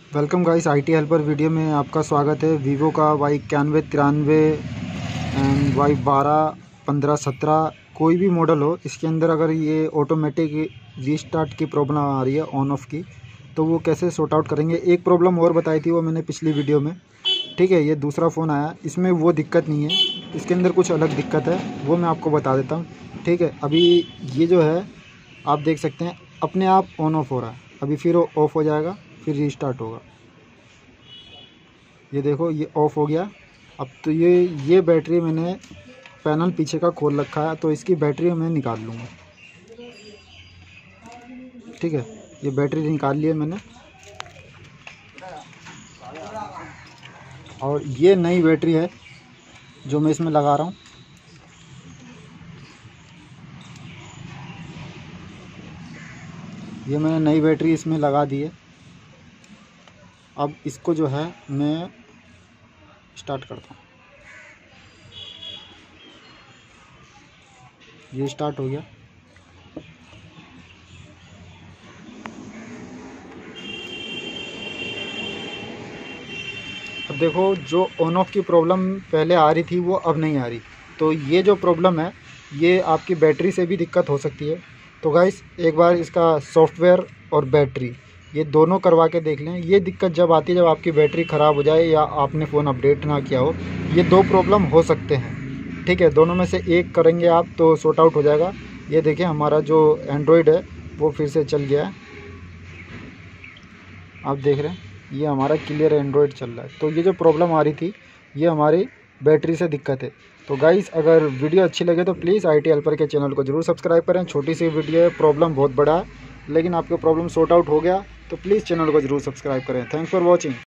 Welcome guys, IT helper video में आपका स्वागत है। वीवो का Y9193 एंड Y121517 कोई भी मॉडल हो, इसके अंदर अगर ये ऑटोमेटिक रीस्टार्ट की प्रॉब्लम आ रही है ऑन ऑफ की, तो वो कैसे सॉर्ट आउट करेंगे। एक प्रॉब्लम और बताई थी वो मैंने पिछली वीडियो में, ठीक है। ये दूसरा फ़ोन आया, इसमें वो दिक्कत नहीं है, इसके अंदर कुछ अलग दिक्कत है, वो मैं आपको बता देता हूँ, ठीक है। अभी ये जो है आप देख सकते हैं अपने आप ऑन ऑफ हो रहा है, अभी फिर ऑफ़ हो जाएगा, फिर रीस्टार्ट होगा। ये देखो, ये ऑफ़ हो गया। अब तो ये बैटरी मैंने पैनल पीछे का खोल रखा है, तो इसकी बैटरी मैं निकाल लूँगा, ठीक है। ये बैटरी निकाल ली है मैंने, और ये नई बैटरी है जो मैं इसमें लगा रहा हूँ। ये मैंने नई बैटरी इसमें लगा दी है। अब इसको जो है मैं स्टार्ट करता हूँ। ये स्टार्ट हो गया। अब देखो, जो ऑन ऑफ की प्रॉब्लम पहले आ रही थी वो अब नहीं आ रही। तो ये जो प्रॉब्लम है ये आपकी बैटरी से भी दिक्कत हो सकती है। तो गाइस, एक बार इसका सॉफ्टवेयर और बैटरी ये दोनों करवा के देख लें। ये दिक्कत जब आती है जब आपकी बैटरी ख़राब हो जाए या आपने फ़ोन अपडेट ना किया हो, ये दो प्रॉब्लम हो सकते हैं, ठीक है। दोनों में से एक करेंगे आप तो सॉर्ट आउट हो जाएगा। ये देखिए, हमारा जो एंड्रॉयड है वो फिर से चल गया है, आप देख रहे हैं, ये हमारा क्लियर एंड्रॉयड चल रहा है। तो ये जो प्रॉब्लम आ रही थी ये हमारी बैटरी से दिक्कत है। तो गाइस, अगर वीडियो अच्छी लगे तो प्लीज़ IT हेल्पर के चैनल को ज़रूर सब्सक्राइब करें। छोटी सी वीडियो है, प्रॉब्लम बहुत बड़ा है, लेकिन आपका प्रॉब्लम सॉर्ट आउट हो गया तो प्लीज़ चैनल को ज़रूर सब्सक्राइब करें। Thanks for watching.